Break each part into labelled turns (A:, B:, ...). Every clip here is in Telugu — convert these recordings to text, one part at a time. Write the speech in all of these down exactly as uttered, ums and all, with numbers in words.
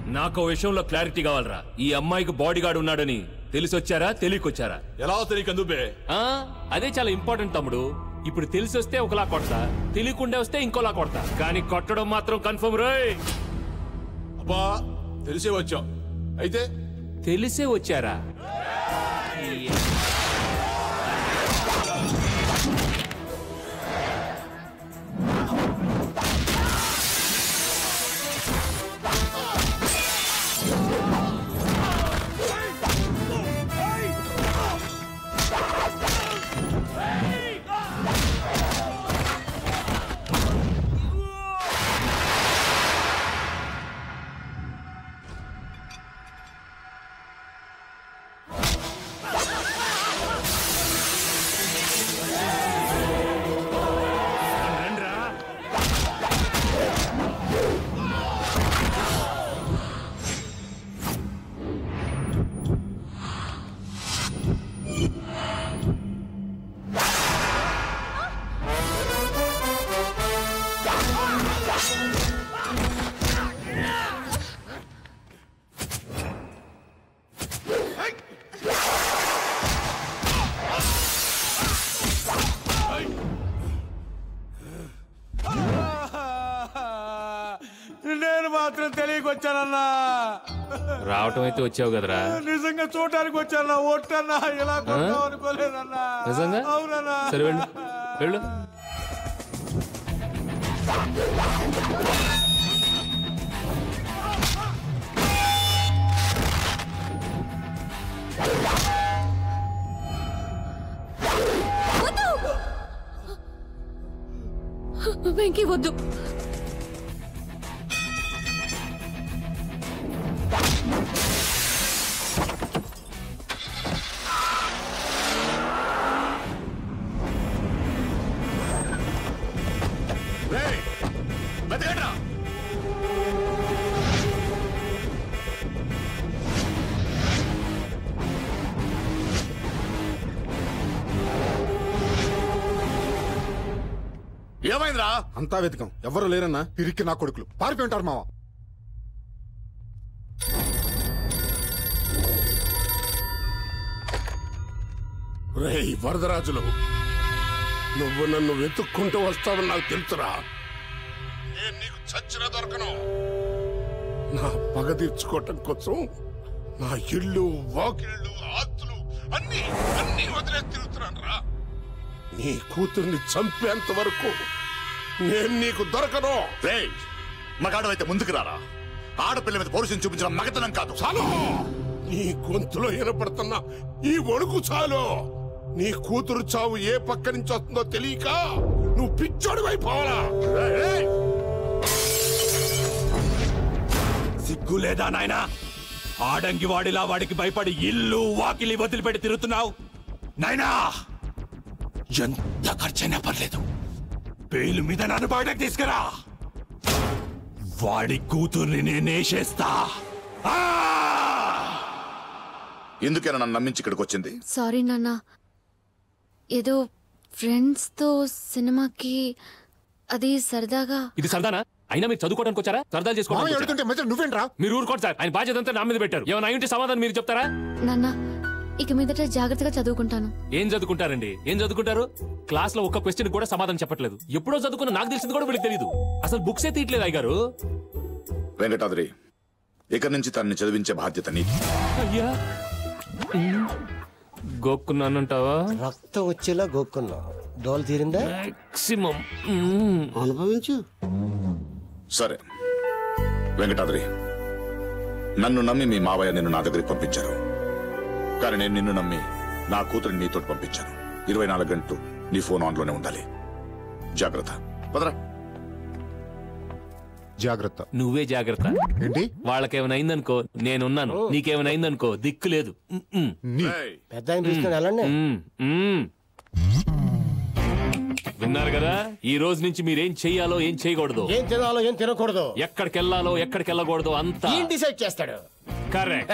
A: నాకు విషయంలో క్లారిటీ కావాలరా. ఈ అమ్మాయికి బాడీ గార్డ్ ఉన్నాడని తెలిసొచ్చారా తెలియకొచ్చారా?
B: ఎలా తెలియకందుబే
A: అదే చాలా ఇంపార్టెంట్ తమ్ముడు. ఇప్పుడు తెలిసి వస్తే ఒకలా కొడతా, తెలియకుండా వస్తే ఇంకోలా కొడతా, కానీ కొట్టడం మాత్రం కన్ఫర్మ్ రోయ్.
B: అబ్బా తెలిసే వచ్చాం. అయితే
A: తెలిసే వచ్చారా?
C: నేను మాత్రం తెలియకొచ్చానన్నా.
A: రావటం అయితే వచ్చావు కదరా.
C: నిజంగా చూడటానికి వచ్చానా? ఒట్టన్నా ఇలా కొట్టావు అనుకోలేదన్నా.
A: నిజంగా?
C: అవునన్నా.
A: సరే వెళ్ళు వెళ్ళు.
D: వెంకీ వద్దు.
B: ఏమైందిరా?
E: అంతా వెతికాం, ఎవరు లేరన్నా. పిరికి నా కొడుకులు పారిపోయి ఉంటారు మావా.
F: రేయ్ వరదరాజులు, నువ్వు నన్ను వెతుక్కుంటూ వస్తావని నాకు తెలుసురా. నేను నీకు చచ్చిన దొరకను. నా పగ తీర్చుకోవటం కోసం నా ఇళ్ళు వాకిళ్ళు ఆస్తులు అన్ని అన్ని వదిలే తిరుగుతున్నాను రా. నీ కూతుర్ని చంపేంత వరకు నేను నీకు దొరకను.
B: రేయ్ మగాడవైతే ముందుకు రారా. ఆడపిల్ల మీద పౌరుషం చూపించడం మగతనం కాదు.
F: చాలు, నీ గొంతులో వినపడుతున్న ఈ వణుకు చాలు. నీ కూతురు చావు ఏ పక్క నుంచి వస్తుందో తెలియక నువ్వు పిచ్చోడు అయిపోవాలా?
C: సిగ్గు లేదా నాయనా? ఆడంగి వాడిలా వాడికి భయపడి ఇల్లు వాకిలి వదిలిపెట్టి తిరుగుతున్నావు నాయనా. ఎంత ఖర్చైనా పర్లేదు, పేలు మీద నన్ను బయటకు తీసుకురా. వాడి కూతుర్ని నేనేసేస్తా.
B: ఎందుకైనా నన్ను నమ్మించి ఇక్కడికి వచ్చింది?
D: సారీ నాన్న, ఏదో ఫ్రెండ్స్ తో సినిమాకి అది సరదాగా.
A: ఇది సరదానా? అయినా మీరు చదువుకోవడానికి వచ్చారా సరదాలు చేసుకోవడానికి?
E: నువ్వేంట్రా?
A: మీరు ఊరుకోండి సార్. ఆయన బాధ్యత అంతా నా మీద పెట్టారు. ఏమైనా అయ్యుంటే సమాధానం మీరు చెప్తారా?
D: నాన్న ఇక మీదట జాగ్రత్తగా చదువుకుంటాను.
A: ఏం చదువుకుంటారండి? ఏం చదువుకుంటారు? క్లాస్ లో ఒక్క క్వశ్చన్ కూడా సమాధానం చెప్పట్లేదు. ఎప్పుడో చదువుకున్న నాకు తెలిసింది కూడా వీళ్ళకి తెలియదు. అసలు బుక్స్ ఏ తీయట్లేదు అయ్యారు.
B: వెంకటాద్రి, ఇక నుంచి తనని చదివించే బాధ్యత నీది.
A: అయ్యా గోక్కున్నానంటావా?
G: రక్తం వచ్చేలా గోక్కున్నా. దోలు తీరిందా?
A: మాక్సిమం
G: అనుభవించు.
B: సరే వెంకటాద్రి, నన్ను నమ్మి మీ మావయ్య నిన్ను నా దగ్గరికి పంపించారు. కానీ నేను నిన్ను నమ్మి నా కూతురిని నీతో పంపించాను. ఇరవై నాలుగు గంటలు నీ ఫోన్ ఆన్ లోనే ఉండాలి. జాగ్రత్త. పదరా.
E: జాగ్రత్త.
A: నువ్వే జాగ్రత్త.
E: ఏంటి?
A: వాళ్ళకేమైనా అయిందనుకో నేనున్నాను. నీకేమైనా అయిందనుకో దిక్కు లేదు.
G: పెద్ద ఆయన తీసుకుని వెళ్ళండి.
A: విన్నారు కదా, ఈ రోజు నుంచి మీరేం చెయ్యాలో ఏం చేయకూడదు,
G: ఏం తినాలో ఏం తినకూడదు,
A: ఎక్కడికి వెళ్ళాలో ఎక్కడికి వెళ్ళకూడదు అంతా
G: డిసైడ్ చేస్తాడు.
A: Correct.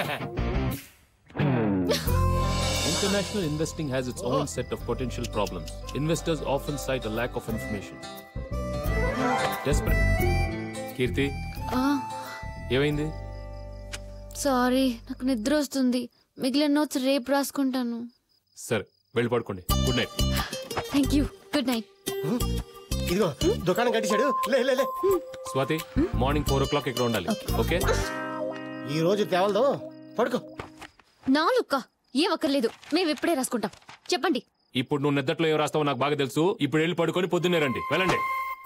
A: International investing has its own set of potential problems. Investors often cite a lack of information. Desperate. Keerthi, ఏమైంది?
D: సారీ, నాకు నిద్ర వస్తుంది. మిగిలిన నోట్స్ రేపు రాసుకుంటాను.
A: సరే వెళ్ళి పడుకోండి. Good night.
D: Thank you. Good night.
G: ఇదిగో దుకాణం కట్టించాడు. లే లే లే
A: Swathi, morning four o'clock ఇక్కడ ఉండాలి. ఓకే?
G: ఈ రోజు తేవలదు. పడుకో.
D: నాలుక్క ఏం అక్కర్లేదు, మేము ఇప్పుడే రాసుకుంటాం. చెప్పండి.
A: ఇప్పుడు నువ్వు నిద్దట్లో ఏం రాస్తావో నాకు బాగా తెలుసు. ఇప్పుడు వెళ్ళి పడుకొని పొద్దున్నే రండి. వెళ్ళండి.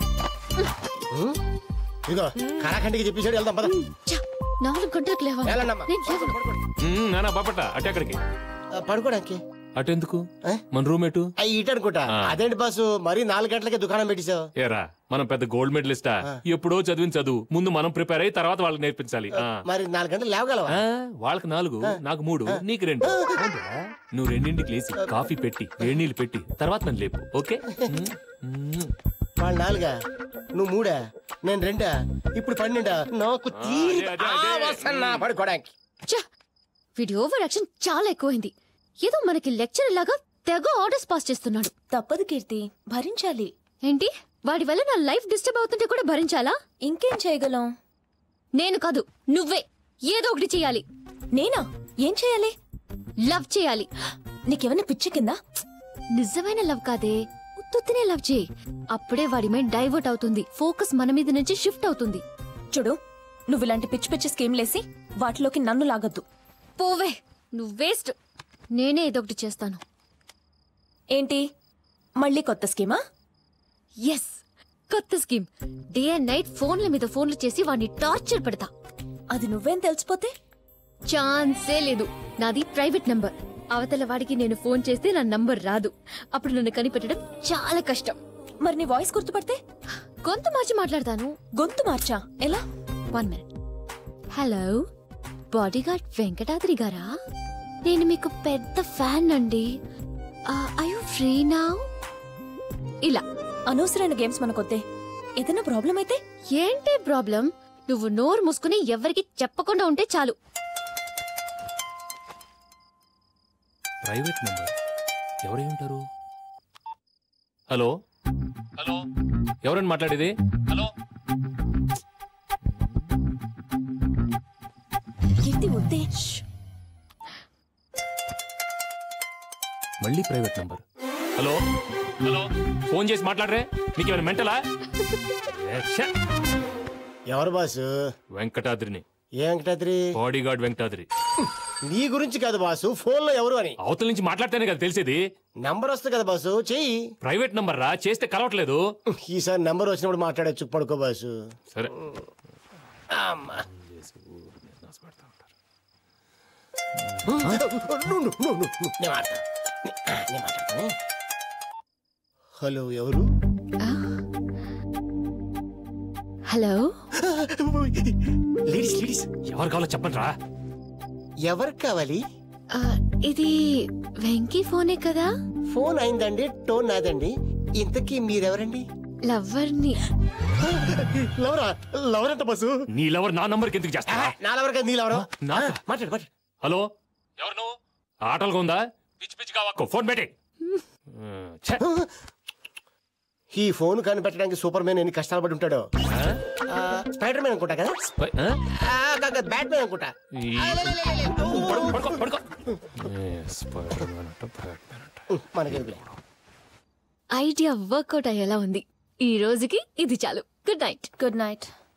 G: ఇదిగో కళాఖండికి చెప్పేసాడు. వెళ్దాం పద.
D: ఛ, నాలుగు గంటలకు లేవాలి.
G: వెళ్ళండమ్మా.
D: నేను లేవను.
A: నానా బాపట అటే అక్కడికి.
G: ఆ, పడుకోడానికి
A: అటెందుకు?
G: ఏ?
A: మన రూమ్ ఎటు?
G: అయ్యి ఇటు అనుకుంటా. అదేంటి బాసు మరీ నాలుగు గంటలకే దుకాణం పెట్టేశావు?
A: ఏరా, మనం పెద్ద గోల్డ్ మెడలిస్టా? ఎప్పుడో చదివిన చదువు ముందు మనం ప్రిపేర్ అయ్యి తర్వాత వాళ్ళకి నేర్పించాలి. ఆ.
G: మరి నాలుగు గంటలు లేవగలవా?
A: ఆ, వాళ్ళకి నాలుగు, నాకు మూడు, నీకు రెండు. నువ్వు రెండింటికి లేసి కాఫీ పెట్టి వేడి నీళ్ళు పెట్టి తర్వాత నన్ను లేపు. ఓకే?
G: వాళ్ళు నాలుగా, నువ్వు మూడా, నేను రెండా, ఇప్పుడు పన్నెండా? నాకు తీరి
A: అదే, అదే, అదే.
G: వస్తున్నా పడుకోడానికి.
D: ఛ, వీడి ఓవర్ యాక్షన్ చాలా ఎక్కువైంది. ఏదో మనకి లెక్చర్ లాగా తెగ ఆర్డర్స్ పాస్ చేస్తున్నాడు.
H: తప్పదు కీర్తి, భరించాలి.
D: ఏంటి, వాడి వల్ల నా లైఫ్ డిస్టర్బ్ అవుతుంటే కూడా భరించాలా?
H: ఇంకేం చేయగలం?
D: నేను కాదు, నువ్వే ఏదో ఒకటి చేయాలి.
H: నేనా? ఏం చేయాలి?
D: లవ్ చేయాలి.
H: నీకేమైనా పిచ్చి కిందా?
D: నిజమైన లవ్ కాదే, ఉత్తుత్తినే లవ్ చేయి. అప్పుడే వాడి మైండ్ డైవర్ట్ అవుతుంది, ఫోకస్ మన మీద నుంచి షిఫ్ట్ అవుతుంది.
H: చూడు, నువ్వు ఇలాంటి పిచ్చి పిచ్చి స్కీమ్లేసి వాటిలోకి నన్ను లాగద్దు.
D: పోవే, నువ్వు వేస్ట్. నేనే ఏదో ఒకటి చేస్తాను.
H: ఏంటి, మళ్ళీ కొత్త స్కీమా?
D: ఎస్, కొత్త స్కీమ్. డే అండ్ నైట్ ఫోన్ల మీద ఫోన్లు చేసి వాడిని టార్చర్ పెడతా.
H: అది నువ్వేం తెలిసిపోతే?
D: ఛాన్సే లేదు. నాది ప్రైవేట్ నంబర్. అవతల వాడికి నేను ఫోన్ చేస్తే నా నంబర్ రాదు. అప్పుడు నన్ను కనిపెట్టడం చాలా కష్టం.
H: మరి నీ వాయిస్ గుర్తుపడితే?
D: గొంతు మార్చి మాట్లాడతాను.
H: గొంతు మార్చా? ఎలా?
D: One minute. Hello, bodyguard Venkatadri గారా? నేను మీకు పెద్ద ఫ్యాన్ అండి. I you free now? ఇలా
H: అనవసరమైన గేమ్స్ మనకొద్దే. ఏదైనా ప్రాబ్లం అయితే?
D: ఏంటి ప్రాబ్లం? నువ్వు నోరు మూసుకుని ఎవరికి చెప్పకుండా ఉంటే చాలు.
A: ప్రైవేట్ నెంబర్ ఎవరై ఉంటారు? హలో హలో, ఎవరండి మాట్లాడేది? హలో.
H: కీర్తి వద్దే.
A: మళ్ళీ private number. Hello hello, phone చేసి మాట్లాడరే, నీకేమైనా మెంటలా?
G: ఎవరు బాసు?
A: వెంకటాద్రిని.
G: ఏ వెంకటాద్రి?
A: బాడీగార్డ్ వెంకటాద్రి.
G: నీ గురించి కాదు బాసు, ఫోన్ లో ఎవరు అని.
A: అవతల నుంచి మాట్లాడితేనే కదా తెలిసేది.
G: నంబర్ వస్తుంది కదా బాసు, చెయ్యి.
A: ప్రైవేట్ నంబర్ రా, చేస్తే కలవట్లేదు.
G: ఈసారి నంబర్ వచ్చినప్పుడు మాట్లాడచ్చు. పడుకో బాసు.
A: సరే.
G: అమ్మా. నువ్వు, నువ్వు, నువ్వు, నువ్వు. నేను మాట్లాడతా. నేను మాట్లాడతాను. హలో, ఎవరు?
D: హలో,
G: లేడీస్ లేడీస్
A: ఎవరు కావాలో చెప్పండి రా.
G: ఎవరు కావాలి?
D: ఆ, ఇది వెంకీ ఫోనే కదా?
G: ఫోన్ అయిందండి, టోన్ నాదండి. ఇంతకీ మీరెవరండి?
D: లవ్వర్ని.
G: లవరా? లవర్ అంట బస్సు.
A: నీ లవర్ నా నంబర్కి ఎందుకు చేస్తా?
G: నా లవర్ కదా, నీ లవరా?
A: నా-
G: మాట్లాడు మాట్లాడు.
A: హలో, ఎవరు నువ్వు? ఆటలుగా ఉందా? పిచ్చి పిచ్చి కావాకు, ఫోన్ పెట్టి.
G: ఈ ఫోన్ కనిపెట్టడానికి సూపర్ మ్యాన్ ఎన్ని కష్టాలు పడి ఉంటాడో. స్పైడర్ మ్యాన్ అనుకుంటా కదా? బ్యాట్ మ్యాన్ అనుకుంటా. మనకి
D: ఐడియా వర్కౌట్ అయ్యేలా ఉంది. ఈ రోజుకి ఇది చాలు. Good night.
H: Good night.